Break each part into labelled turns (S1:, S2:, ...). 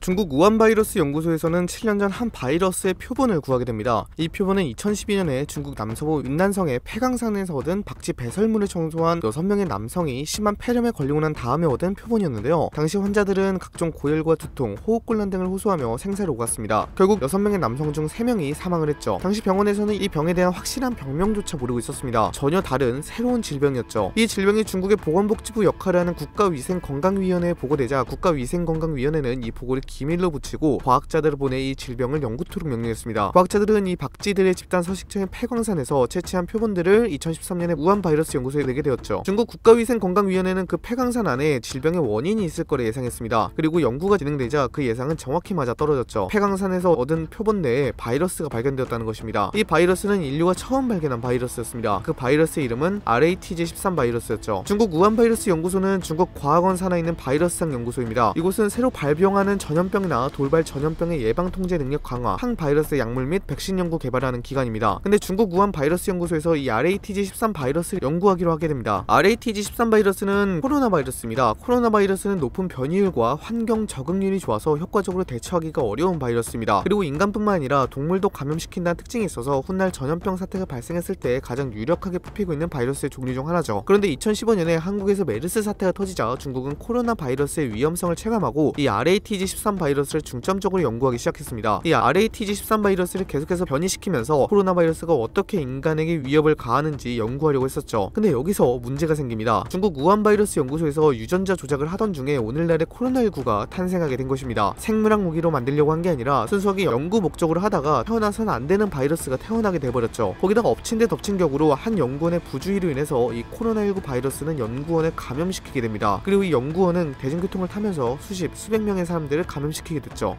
S1: 중국 우한 바이러스 연구소에서는 7년 전 한 바이러스의 표본을 구하게 됩니다. 이 표본은 2012년에 중국 남서부 윈난성의 폐광산에서 얻은 박쥐 배설물을 청소한 6명의 남성이 심한 폐렴에 걸리고 난 다음에 얻은 표본이었는데요. 당시 환자들은 각종 고열과 두통, 호흡곤란 등을 호소하며 생사를 오갔습니다. 결국 6명의 남성 중 3명이 사망을 했죠. 당시 병원에서는 이 병에 대한 확실한 병명조차 모르고 있었습니다. 전혀 다른 새로운 질병이었죠. 이 질병이 중국의 보건복지부 역할을 하는 국가위생건강위원회에 보고되자 국가위생건강위원회는 이 보고를 기밀로 붙이고 과학자들을 보내 이 질병을 연구토록 명령했습니다. 과학자들은 이 박쥐들의 집단 서식처인 폐광산에서 채취한 표본들을 2013년에 우한 바이러스 연구소에 내게 되었죠. 중국 국가위생건강위원회는 그 폐광산 안에 질병의 원인이 있을 거라 예상했습니다. 그리고 연구가 진행되자 그 예상은 정확히 맞아 떨어졌죠. 폐광산에서 얻은 표본 내에 바이러스가 발견되었다는 것입니다. 이 바이러스는 인류가 처음 발견한 바이러스였습니다. 그 바이러스의 이름은 RATG13 바이러스였죠. 중국 우한 바이러스 연구소는 중국 과학원 산하에 있는 바이러스상 연구소입니다. 이곳은 새로 발병하는 전염병이나 돌발 전염병의 예방 통제 능력 강화, 항바이러스 약물 및 백신 연구 개발하는 기관입니다. 근데 중국 우한 바이러스 연구소에서 이 RATG13 바이러스를 연구하기로 하게 됩니다. RATG13 바이러스는 코로나 바이러스입니다. 코로나 바이러스는 높은 변이율과 환경 적응률이 좋아서 효과적으로 대처하기가 어려운 바이러스입니다. 그리고 인간뿐만 아니라 동물도 감염시킨다는 특징이 있어서 훗날 전염병 사태가 발생했을 때 가장 유력하게 뽑히고 있는 바이러스의 종류 중 하나죠. 그런데 2015년에 한국에서 메르스 사태가 터지자 중국은 코로나 바이러스의 위험성을 체감하고 이 RATG13 바이러스를 중점적으로 연구하기 시작했습니다. 이 RATG13 바이러스를 계속해서 변이시키면서 코로나 바이러스가 어떻게 인간에게 위협을 가하는지 연구하려고 했었죠. 근데 여기서 문제가 생깁니다. 중국 우한 바이러스 연구소에서 유전자 조작을 하던 중에 오늘날의 코로나19가 탄생하게 된 것입니다. 생물학 무기로 만들려고 한 게 아니라 순수하게 연구 목적으로 하다가 태어나서는 안 되는 바이러스가 태어나게 돼버렸죠. 거기다가 엎친 데 덮친 격으로 한 연구원의 부주의로 인해서 이 코로나19 바이러스는 연구원을 감염시키게 됩니다. 그리고 이 연구원은 대중교통을 타면서 수백 명의 사람들을 감염시키게 됐죠.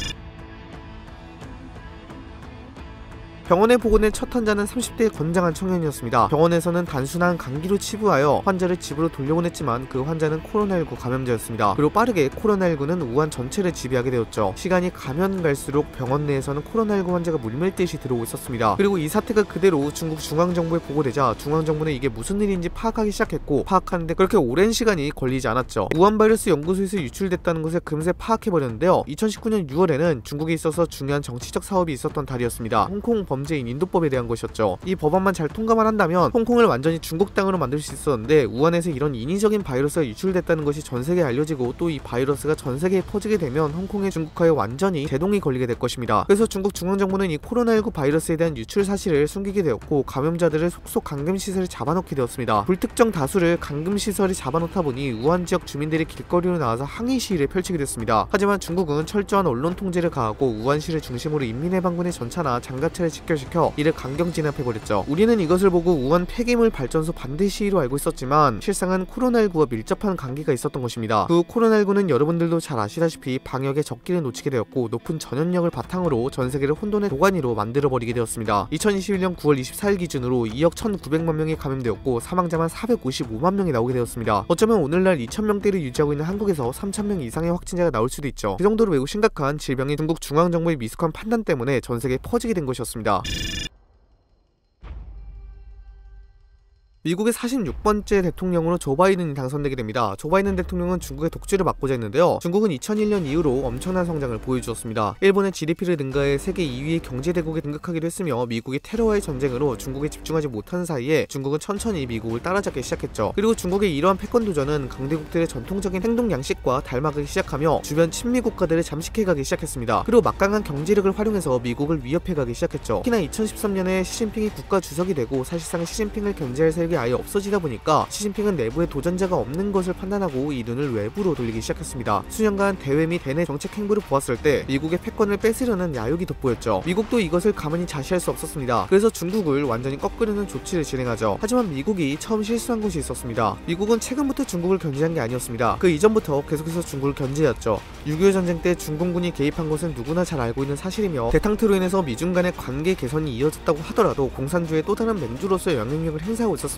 S1: 병원에 보고된 첫 환자는 30대의 건장한 청년이었습니다. 병원에서는 단순한 감기로 치부하여 환자를 집으로 돌려보냈지만 그 환자는 코로나19 감염자였습니다. 그리고 빠르게 코로나19는 우한 전체를 지배하게 되었죠. 시간이 가면 갈수록 병원 내에서는 코로나19 환자가 물밀듯이 들어오고 있었습니다. 그리고 이 사태가 그대로 중국 중앙정부에 보고되자 중앙정부는 이게 무슨 일인지 파악하기 시작했고, 파악하는데 그렇게 오랜 시간이 걸리지 않았죠. 우한 바이러스 연구소에서 유출됐다는 것을 금세 파악해버렸는데요. 2019년 6월에는 중국에 있어서 중요한 정치적 사업이 있었던 달이었습니다. 홍콩 범죄인 인도법에 대한 것이었죠. 이 법안만 잘 통과만 한다면 홍콩을 완전히 중국 땅으로 만들 수 있었는데 우한에서 이런 인위적인 바이러스가 유출됐다는 것이 전세계에 알려지고 또 이 바이러스가 전세계에 퍼지게 되면 홍콩의 중국화에 완전히 제동이 걸리게 될 것입니다. 그래서 중국 중앙정부는 이 코로나19 바이러스에 대한 유출 사실을 숨기게 되었고 감염자들을 속속 감금시설에 잡아놓게 되었습니다. 불특정 다수를 감금시설에 잡아놓다 보니 우한 지역 주민들이 길거리로 나와서 항의 시위를 펼치게 됐습니다. 하지만 중국은 철저한 언론 통제를 가하고 우한시를 중심으로 인민해방군의 전차나 장갑차를 직결시켜 이를 강경 진압해버렸죠. 우리는 이것을 보고 우한 폐기물 발전소 반대 시위로 알고 있었지만 실상은 코로나19와 밀접한 관계가 있었던 것입니다. 그 코로나19는 여러분들도 잘 아시다시피 방역에 적기를 놓치게 되었고 높은 전염력을 바탕으로 전세계를 혼돈의 도가니로 만들어버리게 되었습니다. 2021년 9월 24일 기준으로 2억 1,900만 명이 감염되었고 사망자만 455만 명이 나오게 되었습니다. 어쩌면 오늘날 2,000명대를 유지하고 있는 한국에서 3,000명 이상의 확진자가 나올 수도 있죠. 그 정도로 매우 심각한 질병이 중국 중앙정부의 미숙한 판단 때문에 전세계에 퍼지게 된 것이었습니다. 미국의 46번째 대통령으로 조 바이든이 당선되게 됩니다. 조 바이든 대통령은 중국의 독주를 막고자 했는데요. 중국은 2001년 이후로 엄청난 성장을 보여주었습니다. 일본의 GDP를 능가해 세계 2위의 경제대국에 등극하기도 했으며 미국이 테러와의 전쟁으로 중국에 집중하지 못하는 사이에 중국은 천천히 미국을 따라잡기 시작했죠. 그리고 중국의 이러한 패권 도전은 강대국들의 전통적인 행동 양식과 닮아가기 시작하며 주변 친미 국가들을 잠식해가기 시작했습니다. 그리고 막강한 경제력을 활용해서 미국을 위협해가기 시작했죠. 특히나 2013년에 시진핑이 국가 주석이 되고 사실상 시진핑을 견제할 세력이 아예 없어지다 보니까 시진핑은 내부에 도전자가 없는 것을 판단하고 이 눈을 외부로 돌리기 시작했습니다. 수년간 대외 및 대내 정책 행보를 보았을 때 미국의 패권을 뺏으려는 야욕이 돋보였죠. 미국도 이것을 가만히 자시할 수 없었습니다. 그래서 중국을 완전히 꺾으려는 조치를 진행하죠. 하지만 미국이 처음 실수한 것이 있었습니다. 미국은 최근부터 중국을 견제한 게 아니었습니다. 그 이전부터 계속해서 중국을 견제했죠. 6.25 전쟁 때 중공군이 개입한 것은 누구나 잘 알고 있는 사실이며 대탕트로 인해서 미중 간의 관계 개선이 이어졌다고 하더라도 공산주의 또 다른 맹주로서의 영향력을 행사하고 있었습니다.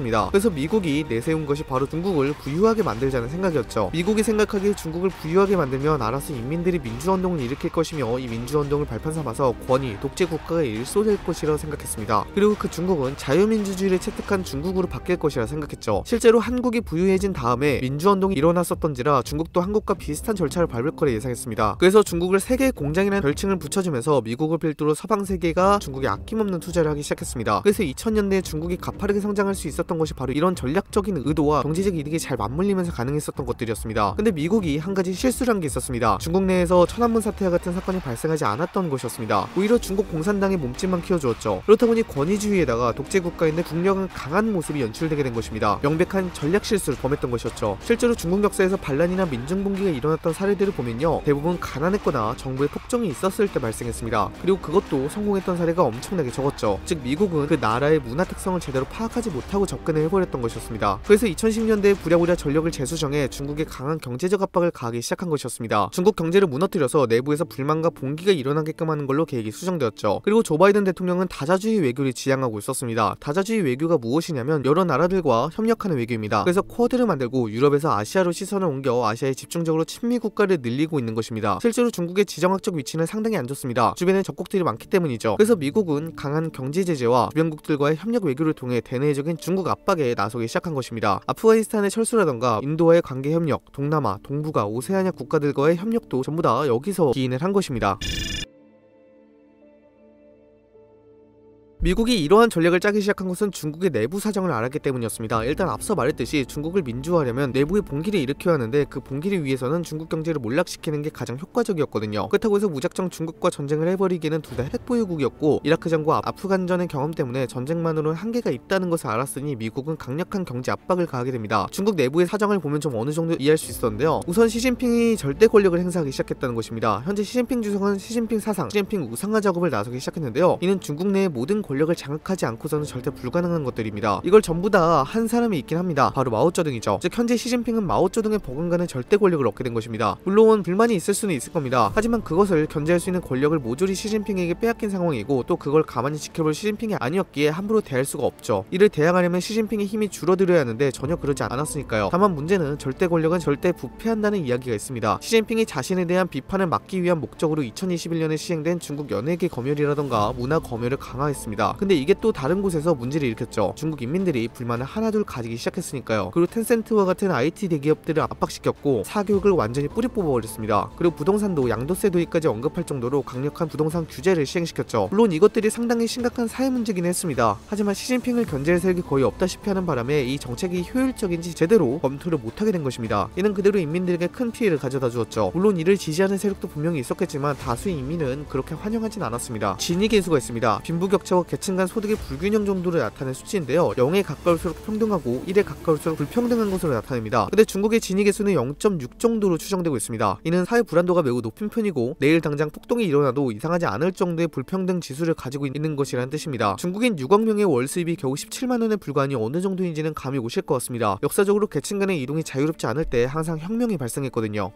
S1: 있었습니다. 그래서 미국이 내세운 것이 바로 중국을 부유하게 만들자는 생각이었죠. 미국이 생각하기에 중국을 부유하게 만들면 알아서 인민들이 민주화운동을 일으킬 것이며 이 민주화운동을 발판 삼아서 권위, 독재 국가가 일소될 것이라 생각했습니다. 그리고 그 중국은 자유민주주의를 채택한 중국으로 바뀔 것이라 생각했죠. 실제로 한국이 부유해진 다음에 민주화운동이 일어났었던지라 중국도 한국과 비슷한 절차를 밟을 거라 예상했습니다. 그래서 중국을 세계의 공장이라는 별칭을 붙여주면서 미국을 필두로 서방 세계가 중국에 아낌없는 투자를 하기 시작했습니다. 그래서 2000년대에 중국이 가파르게 성장할 수 있었던 것이 바로 이런 전략적인 의도와 경제적 이득이 잘 맞물리면서 가능했었던 것들이었습니다. 근데 미국이 한 가지 실수를 한 게 있었습니다. 중국 내에서 천안문 사태와 같은 사건이 발생하지 않았던 것이었습니다. 오히려 중국 공산당의 몸집만 키워주었죠. 그렇다 보니 권위주의에다가 독재 국가인데 국력은 강한 모습이 연출되게 된 것입니다. 명백한 전략 실수를 범했던 것이었죠. 실제로 중국 역사에서 반란이나 민중봉기가 일어났던 사례들을 보면요, 대부분 가난했거나 정부의 폭정이 있었을 때 발생했습니다. 그리고 그것도 성공했던 사례가 엄청나게 적었죠. 즉 미국은 그 나라의 문화 특성을 제대로 파악하지 못하고 접근을 해버렸던 것이었습니다. 그래서 2010년대에 부랴부랴 전력을 재수정해 중국에 강한 경제적 압박을 가하기 시작한 것이었습니다. 중국 경제를 무너뜨려서 내부에서 불만과 봉기가 일어나게끔 하는 걸로 계획이 수정되었죠. 그리고 조 바이든 대통령은 다자주의 외교를 지향하고 있었습니다. 다자주의 외교가 무엇이냐면 여러 나라들과 협력하는 외교입니다. 그래서 쿼드를 만들고 유럽에서 아시아로 시선을 옮겨 아시아에 집중적으로 친미 국가를 늘리고 있는 것입니다. 실제로 중국의 지정학적 위치는 상당히 안 좋습니다. 주변에 적국들이 많기 때문이죠. 그래서 미국은 강한 경제 제재와 주변국들과의 협력 외교를 통해 대내적인 중국 압박에 나서기 시작한 것입니다. 아프가니스탄의 철수라던가 인도와의 관계 협력, 동남아, 동북아, 오세아니아 국가들과의 협력도 전부 다 여기서 기인을 한 것입니다. 미국이 이러한 전략을 짜기 시작한 것은 중국의 내부 사정을 알았기 때문이었습니다. 일단 앞서 말했듯이 중국을 민주화하려면 내부의 봉기를 일으켜야 하는데 그 봉기를 위해서는 중국 경제를 몰락시키는 게 가장 효과적이었거든요. 그렇다고 해서 무작정 중국과 전쟁을 해버리기는 둘 다 핵보유국이었고 이라크전과 아프간전의 경험 때문에 전쟁만으로는 한계가 있다는 것을 알았으니 미국은 강력한 경제 압박을 가하게 됩니다. 중국 내부의 사정을 보면 좀 어느 정도 이해할 수 있었는데요. 우선 시진핑이 절대 권력을 행사하기 시작했다는 것입니다. 현재 시진핑 주석은 시진핑 사상, 시진핑 우상화 작업을 나서기 시작했는데요. 이는 중국 내의 모든 권력을 장악하지 않고서는 절대 불가능한 것들입니다. 이걸 전부 다 한 사람이 있긴 합니다. 바로 마오쩌둥이죠. 즉 현재 시진핑은 마오쩌둥의 버금가는 절대 권력을 얻게 된 것입니다. 물론 불만이 있을 수는 있을 겁니다. 하지만 그것을 견제할 수 있는 권력을 모조리 시진핑에게 빼앗긴 상황이고 또 그걸 가만히 지켜볼 시진핑이 아니었기에 함부로 대할 수가 없죠. 이를 대항하려면 시진핑의 힘이 줄어들어야 하는데 전혀 그러지 않았으니까요. 다만 문제는 절대 권력은 절대 부패한다는 이야기가 있습니다. 시진핑이 자신에 대한 비판을 막기 위한 목적으로 2021년에 시행된 중국 연예계 검열이라던가 문화 검열을 강화했습니다. 근데 이게 또 다른 곳에서 문제를 일으켰죠. 중국 인민들이 불만을 하나둘 가지기 시작했으니까요. 그리고 텐센트와 같은 IT 대기업들을 압박시켰고 사교육을 완전히 뿌리 뽑아버렸습니다. 그리고 부동산도 양도세 도입까지 언급할 정도로 강력한 부동산 규제를 시행시켰죠. 물론 이것들이 상당히 심각한 사회 문제긴 했습니다. 하지만 시진핑을 견제할 세력이 거의 없다시피 하는 바람에 이 정책이 효율적인지 제대로 검토를 못하게 된 것입니다. 이는 그대로 인민들에게 큰 피해를 가져다 주었죠. 물론 이를 지지하는 세력도 분명히 있었겠지만 다수의 인민은 그렇게 환영하진 않았습니다. 진위계수가 있습니다. 빈부격차와 계층 간 소득의 불균형 정도를 나타낸 수치인데요. 0에 가까울수록 평등하고 1에 가까울수록 불평등한 것으로 나타냅니다. 근데 중국의 진위계수는 0.6 정도로 추정되고 있습니다. 이는 사회 불안도가 매우 높은 편이고 내일 당장 폭동이 일어나도 이상하지 않을 정도의 불평등 지수를 가지고 있는 것이라는 뜻입니다. 중국인 6억 명의 월 수입이 겨우 17만 원에 불과하니 어느 정도인지는 감이 오실 것 같습니다. 역사적으로 계층 간의 이동이 자유롭지 않을 때 항상 혁명이 발생했거든요.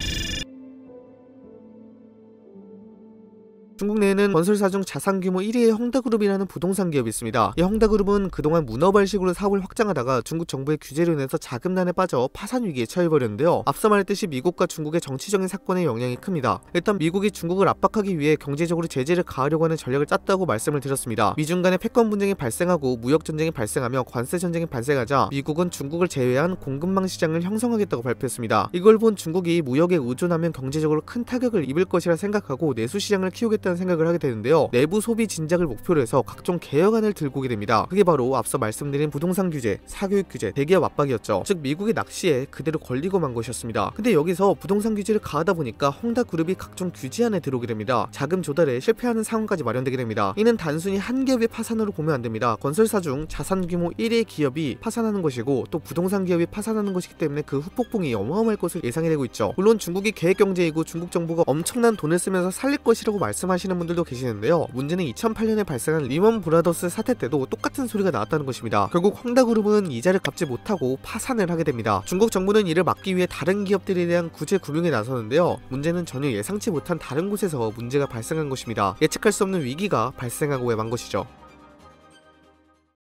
S1: 중국 내에는 건설사 중 자산규모 1위의 헝다그룹이라는 부동산 기업이 있습니다. 이 헝다그룹은 그동안 문어발식으로 사업을 확장하다가 중국 정부의 규제로 인해서 자금난에 빠져 파산 위기에 처해버렸는데요. 앞서 말했듯이 미국과 중국의 정치적인 사건의 영향이 큽니다. 일단 미국이 중국을 압박하기 위해 경제적으로 제재를 가하려고 하는 전략을 짰다고 말씀을 드렸습니다. 미중 간의 패권 분쟁이 발생하고 무역 전쟁이 발생하며 관세 전쟁이 발생하자 미국은 중국을 제외한 공급망 시장을 형성하겠다고 발표했습니다. 이걸 본 중국이 무역에 의존하면 경제적으로 큰 타격을 입을 것이라 생각하고 내수 시장을 키우겠다는 생각을 하게 되는데요. 내부 소비 진작을 목표로 해서 각종 개혁안을 들고 오게 됩니다. 그게 바로 앞서 말씀드린 부동산 규제, 사교육 규제, 대기업 압박이었죠. 즉 미국의 낚시에 그대로 걸리고 만 것이었습니다. 근데 여기서 부동산 규제를 가하다 보니까 헝다그룹이 각종 규제안에 들어오게 됩니다. 자금 조달에 실패하는 상황까지 마련되게 됩니다. 이는 단순히 한 기업의 파산으로 보면 안 됩니다. 건설사 중 자산 규모 1위의 기업이 파산하는 것이고 또 부동산 기업이 파산하는 것이기 때문에 그 후폭풍이 어마어마할 것을 예상이 되고 있죠. 물론 중국이 계획경제이고 중국 정부가 엄청난 돈을 쓰면서 살릴 것이라고 말씀하시는 분들도 계시는데요. 문제는 2008년에 발생한 리먼 브라더스 사태 때도 똑같은 소리가 나왔다는 것입니다. 결국 헝다그룹은 이자를 갚지 못하고 파산을 하게 됩니다. 중국 정부는 이를 막기 위해 다른 기업들에 대한 구제 금융에 나서는데요. 문제는 전혀 예상치 못한 다른 곳에서 문제가 발생한 것입니다. 예측할 수 없는 위기가 발생하고 만 것이죠.